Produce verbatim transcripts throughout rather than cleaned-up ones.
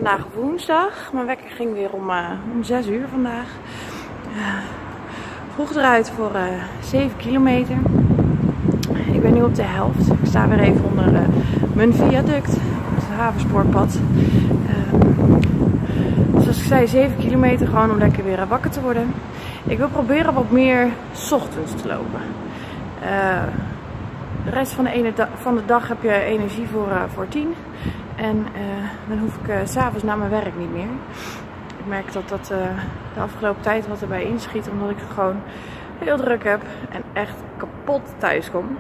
vandaag woensdag. Mijn wekker ging weer om, uh, om zes uur vandaag. Uh, vroeg eruit voor uh, zeven kilometer. Ik ben nu op de helft. Ik sta weer even onder uh, mijn viaduct op het Haverspoorpad. Uh, zoals ik zei, zeven kilometer gewoon om lekker weer wakker te worden. Ik wil proberen wat meer 's ochtends te lopen. Uh, de rest van de, ene da van de dag heb je energie voor, uh, voor tien. En uh, dan hoef ik uh, 's avonds naar mijn werk niet meer. Ik merk dat dat uh, de afgelopen tijd wat erbij inschiet. Omdat ik gewoon heel druk heb. En echt kapot thuis kom.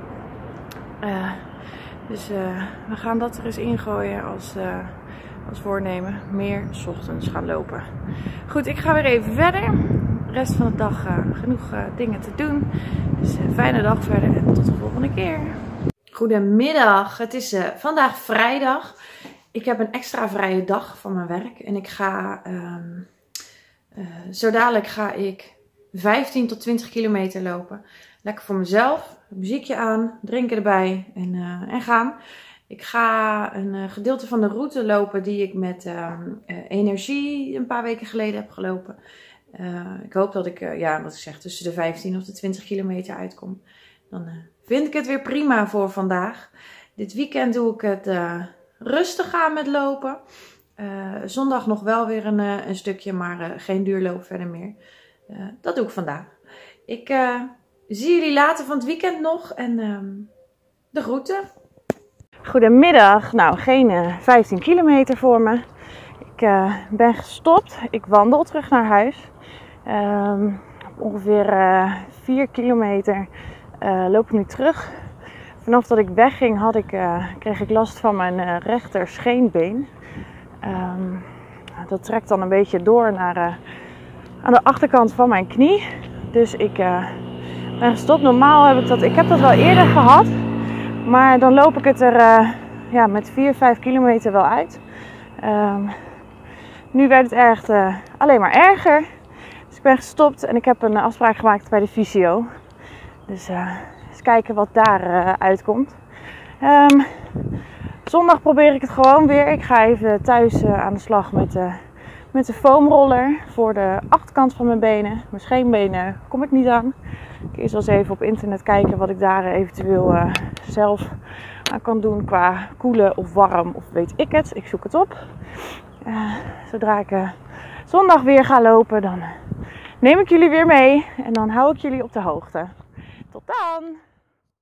Uh, dus uh, we gaan dat er eens ingooien als, uh, als voornemen. Meer 's ochtends gaan lopen. Goed, ik ga weer even verder. De rest van de dag uh, genoeg uh, dingen te doen. Dus een uh, fijne dag verder en tot de volgende keer. Goedemiddag, het is uh, vandaag vrijdag. Ik heb een extra vrije dag van mijn werk. En ik ga, um, uh, zo dadelijk ga ik vijftien tot twintig kilometer lopen. Lekker voor mezelf, muziekje aan, drinken erbij en, uh, en gaan. Ik ga een uh, gedeelte van de route lopen die ik met um, uh, energie een paar weken geleden heb gelopen. Uh, ik hoop dat ik, uh, ja, wat ik zeg, tussen de vijftien of de twintig kilometer uitkom. Dan uh, vind ik het weer prima voor vandaag. Dit weekend doe ik het uh, rustig aan met lopen. Uh, zondag nog wel weer een, uh, een stukje, maar uh, geen duurloop verder meer. Uh, dat doe ik vandaag. Ik uh, zie jullie later van het weekend nog en uh, de groeten. Goedemiddag. Nou, geen uh, vijftien kilometer voor me. Ik uh, ben gestopt. Ik wandel terug naar huis. Um, ongeveer uh, vier kilometer uh, loop ik nu terug. Vanaf dat ik wegging had ik, uh, kreeg ik last van mijn uh, rechter scheenbeen. Um, dat trekt dan een beetje door naar uh, aan de achterkant van mijn knie. Dus ik uh, ben gestopt. Normaal heb ik dat, ik heb dat wel eerder gehad. Maar dan loop ik het er uh, ja, met vier, vijf kilometer wel uit. Um, nu werd het echt uh, alleen maar erger. Dus ik ben gestopt en ik heb een afspraak gemaakt bij de fysio. Dus uh, eens kijken wat daar uh, uitkomt. Um, zondag probeer ik het gewoon weer. Ik ga even thuis uh, aan de slag met, uh, met de foamroller voor de achterkant van mijn benen. Mijn scheenbenen kom ik niet aan. Ik eerst wel eens even op internet kijken wat ik daar uh, eventueel uh, zelf aan kan doen qua koelen of warm of weet ik het. Ik zoek het op. Uh, zodra ik uh, zondag weer ga lopen, dan uh, neem ik jullie weer mee en dan hou ik jullie op de hoogte. Tot dan!